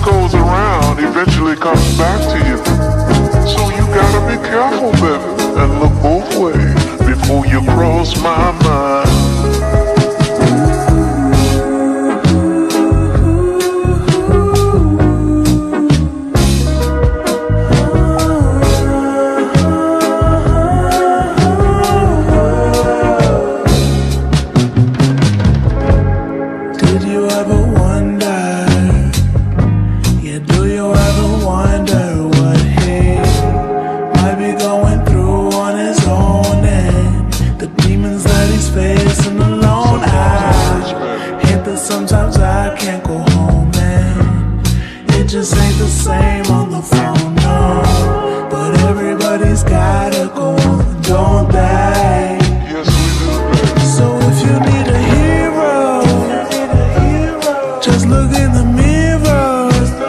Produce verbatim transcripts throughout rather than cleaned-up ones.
goes around eventually comes back to you. So you gotta be careful, baby, and look both ways before you cross my mind. Did you ever wonder, yeah, do you ever wonder what he might be going through on his own, and the demons that he's facing alone? I hate that sometimes I can't go home, and it just ain't the same on the phone, no. But everybody's gotta go, don't they? Yes, we do, baby. So if you need a hero, just look in the mirror.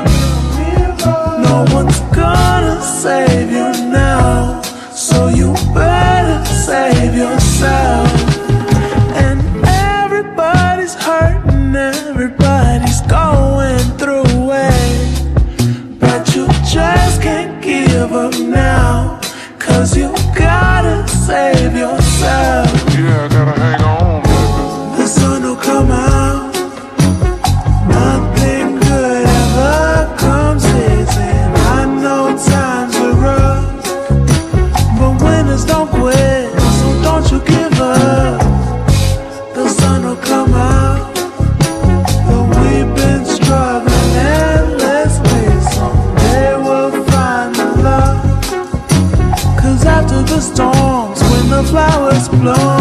No one's gonna save you now, so you better save yourself. And everybody's hurting, everybody's going through it, but you just can't give up now, cause you gotta save yourself. Yeah, I gotta hang on, baby. The sun will come out, nothing good ever comes easy. I know times are rough, but winners don't quit, so don't you give up. The sun will come out, but we've been struggling endlessly, someday we'll find the love. Cause after the storms, when the flowers bloom,